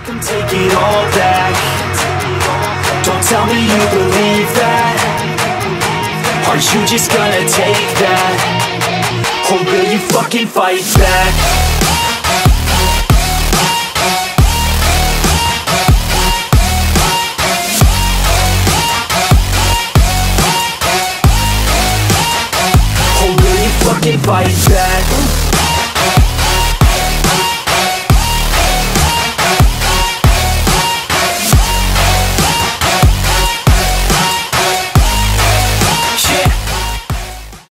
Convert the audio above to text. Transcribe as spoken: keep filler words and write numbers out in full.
Come take it all back. Don't tell me you believe that. Are you just gonna take that? Or will you fucking fight back?